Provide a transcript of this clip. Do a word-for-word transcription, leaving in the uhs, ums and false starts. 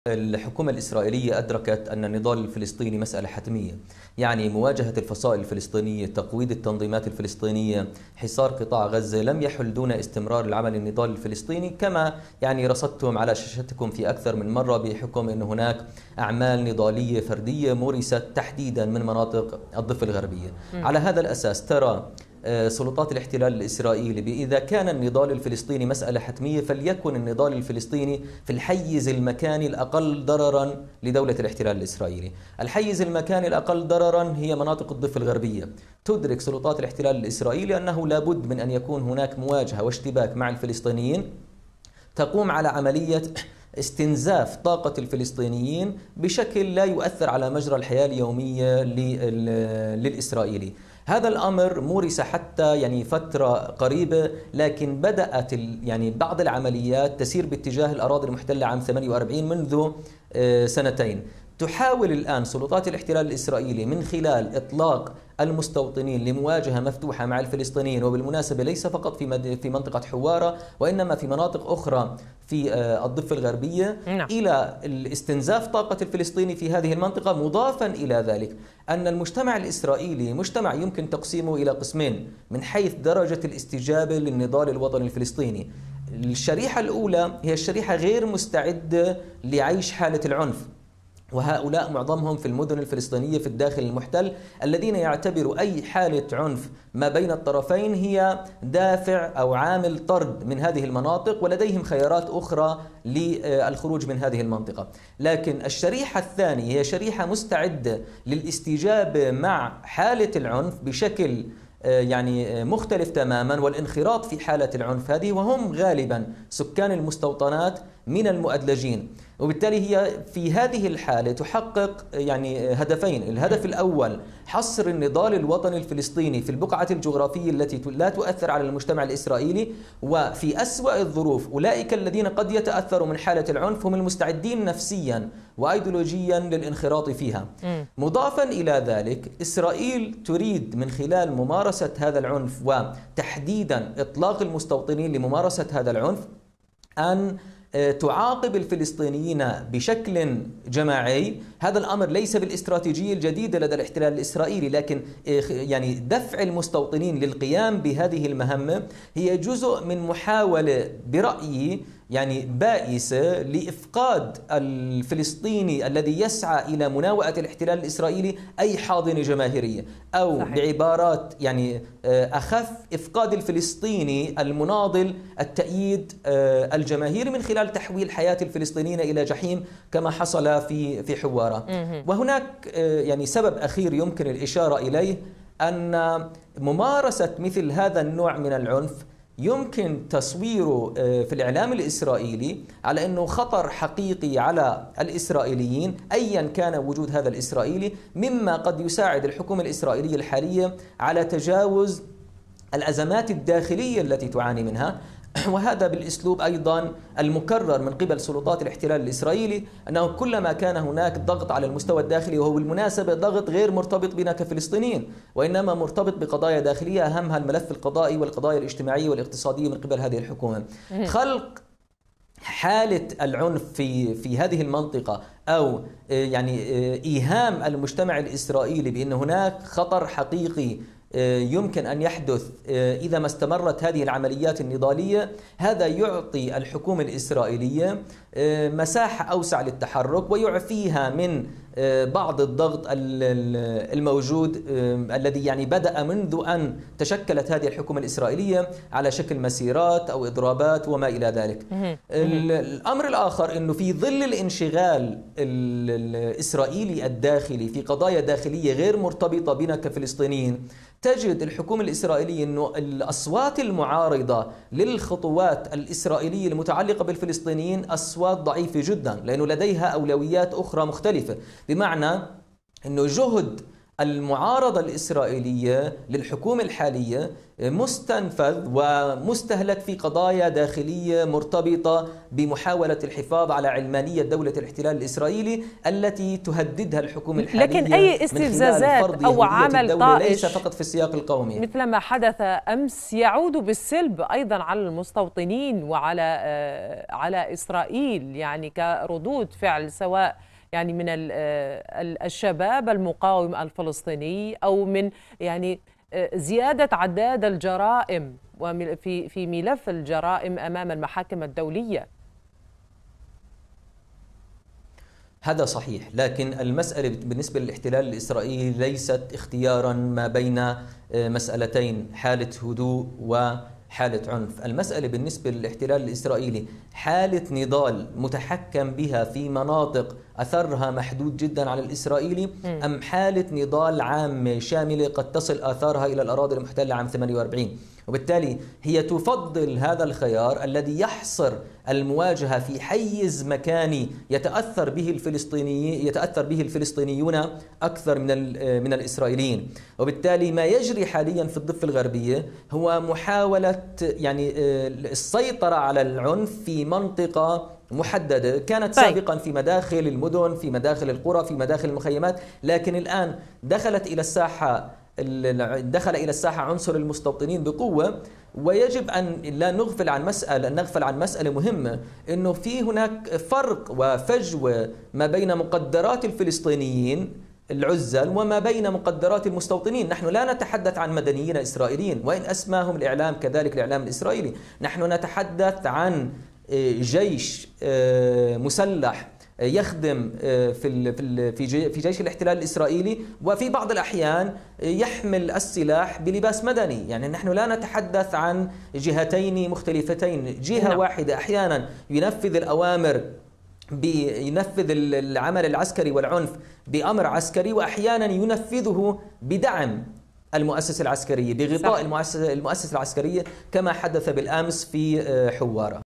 الحكومة الإسرائيلية أدركت أن النضال الفلسطيني مسألة حتمية، يعني مواجهة الفصائل الفلسطينية، تقويض التنظيمات الفلسطينية، حصار قطاع غزة لم يحل دون استمرار العمل النضال الفلسطيني، كما يعني رصدتم على شاشتكم في أكثر من مرة بحكم أن هناك أعمال نضالية فردية مورست تحديدا من مناطق الضفة الغربية. م. على هذا الأساس ترى سلطات الاحتلال الإسرائيلي بإذا كان النضال الفلسطيني مسألة حتمية فليكن النضال الفلسطيني في الحيز المكاني الأقل ضررا لدولة الاحتلال الإسرائيلي. الحيز المكاني الأقل ضررا هي مناطق الضفة الغربية. تدرك سلطات الاحتلال الإسرائيلي أنه لابد من أن يكون هناك مواجهة واشتباك مع الفلسطينيين تقوم على عملية استنزاف طاقة الفلسطينيين بشكل لا يؤثر على مجرى الحياة اليومية للإسرائيلي. هذا الأمر مورس حتى يعني فترة قريبة، لكن بدأت يعني بعض العمليات تسير باتجاه الأراضي المحتلة عام ثمانية وأربعين منذ سنتين. تحاول الآن سلطات الاحتلال الإسرائيلي من خلال إطلاق المستوطنين لمواجهة مفتوحة مع الفلسطينيين، وبالمناسبة ليس فقط في في منطقة حوارة وإنما في مناطق أخرى في الضفة الغربية، نعم. إلى الاستنزاف طاقة الفلسطيني في هذه المنطقة، مضافا إلى ذلك أن المجتمع الإسرائيلي مجتمع يمكن تقسيمه إلى قسمين من حيث درجة الاستجابة للنضال الوطني الفلسطيني. الشريحة الأولى هي الشريحة غير مستعدة لعيش حالة العنف، وهؤلاء معظمهم في المدن الفلسطينية في الداخل المحتل، الذين يعتبروا أي حالة عنف ما بين الطرفين هي دافع أو عامل طرد من هذه المناطق، ولديهم خيارات أخرى للخروج من هذه المنطقة. لكن الشريحة الثانية هي شريحة مستعدة للاستجابة مع حالة العنف بشكل يعني مختلف تماما والانخراط في حالة العنف هذه، وهم غالبا سكان المستوطنات من المؤدلجين. وبالتالي هي في هذه الحالة تحقق يعني هدفين. الهدف الأول حصر النضال الوطني الفلسطيني في البقعة الجغرافية التي لا تؤثر على المجتمع الإسرائيلي، وفي أسوأ الظروف أولئك الذين قد يتأثروا من حالة العنف هم المستعدين نفسيا وأيديولوجيا للانخراط فيها. م. مضافا إلى ذلك إسرائيل تريد من خلال ممارسة هذا العنف وتحديدا إطلاق المستوطنين لممارسة هذا العنف أن تعاقب الفلسطينيين بشكل جماعي. هذا الأمر ليس بالاستراتيجية الجديدة لدى الاحتلال الإسرائيلي، لكن يعني دفع المستوطنين للقيام بهذه المهمة هي جزء من محاولة برأيي يعني بائسة لإفقاد الفلسطيني الذي يسعى إلى مناوئة الاحتلال الإسرائيلي أي حاضنة جماهيرية، أو صحيح. بعبارات يعني أخف، إفقاد الفلسطيني المناضل التأييد الجماهيري من خلال تحويل حياة الفلسطينيين إلى جحيم كما حصل في في حوارة. وهناك يعني سبب أخير يمكن الإشارة إليه، أن ممارسة مثل هذا النوع من العنف يمكن تصويره في الإعلام الإسرائيلي على أنه خطر حقيقي على الإسرائيليين أيا كان وجود هذا الإسرائيلي، مما قد يساعد الحكومة الإسرائيلية الحالية على تجاوز الأزمات الداخلية التي تعاني منها. وهذا بالأسلوب أيضا المكرر من قبل سلطات الاحتلال الإسرائيلي، أنه كلما كان هناك ضغط على المستوى الداخلي، وهو بالمناسبة ضغط غير مرتبط بنا كفلسطينيين وإنما مرتبط بقضايا داخلية أهمها الملف القضائي والقضايا الاجتماعية والاقتصادية من قبل هذه الحكومة، خلق حالة العنف في في هذه المنطقة أو يعني إيهام المجتمع الإسرائيلي بأن هناك خطر حقيقي يمكن أن يحدث إذا ما استمرت هذه العمليات النضالية. هذا يعطي الحكومة الإسرائيلية مساحة أوسع للتحرك ويعفيها من بعض الضغط الموجود الذي يعني بدأ منذ أن تشكلت هذه الحكومة الإسرائيلية على شكل مسيرات أو إضرابات وما إلى ذلك. الأمر الآخر أنه في ظل الانشغال الإسرائيلي الداخلي في قضايا داخلية غير مرتبطة بنا كفلسطينيين، تجد الحكومة الإسرائيلية أنه الأصوات المعارضة للخطوات الإسرائيلية المتعلقة بالفلسطينيين أصوات ضعيفة جدا، لأنه لديها أولويات أخرى مختلفة. بمعنى أنه جهد المعارضة الإسرائيلية للحكومة الحالية مستنفذ ومستهلك في قضايا داخلية مرتبطة بمحاولة الحفاظ على علمانية دولة الاحتلال الإسرائيلي التي تهددها الحكومة الحالية. لكن أي استفزازات أو عمل طائش ليس فقط في السياق القومي مثل ما حدث أمس يعود بالسلب أيضا على المستوطنين وعلى على إسرائيل، يعني كردود فعل سواء يعني من الشباب المقاوم الفلسطيني أو من يعني زيادة عداد الجرائم وفي في ملف الجرائم أمام المحاكم الدولية. هذا صحيح، لكن المسألة بالنسبة للاحتلال الإسرائيلي ليست اختيارا ما بين مسألتين، حالة هدوء وحالة عنف. المسألة بالنسبة للاحتلال الإسرائيلي حالة نضال متحكم بها في مناطق أثرها محدود جدا على الإسرائيلي، أم حالة نضال عامة شاملة قد تصل آثارها إلى الأراضي المحتلة عام ثمانية وأربعين. وبالتالي هي تفضل هذا الخيار الذي يحصر المواجهة في حيز مكاني يتأثر به الفلسطيني يتأثر به الفلسطينيون أكثر من من الإسرائيليين. وبالتالي ما يجري حاليا في الضفة الغربية هو محاولة يعني السيطرة على العنف في منطقة محددة كانت طيب. سابقا في مداخل المدن، في مداخل القرى، في مداخل المخيمات، لكن الآن دخلت إلى الساحة دخل إلى الساحة عنصر المستوطنين بقوة. ويجب أن لا نغفل عن مسألة نغفل عن مسألة مهمة، إنه في هناك فرق وفجوة ما بين مقدرات الفلسطينيين العزل وما بين مقدرات المستوطنين. نحن لا نتحدث عن مدنيين إسرائيليين، وإن أسماهم الإعلام كذلك الإعلام الإسرائيلي. نحن نتحدث عن جيش مسلح يخدم في في في جيش الاحتلال الإسرائيلي، وفي بعض الأحيان يحمل السلاح بلباس مدني. يعني نحن لا نتحدث عن جهتين مختلفتين، جهة نعم. واحدة أحيانا ينفذ الأوامر بينفذ العمل العسكري والعنف بأمر عسكري، وأحيانا ينفذه بدعم المؤسسة العسكرية بغطاء المؤسسة العسكرية كما حدث بالأمس في حوارة.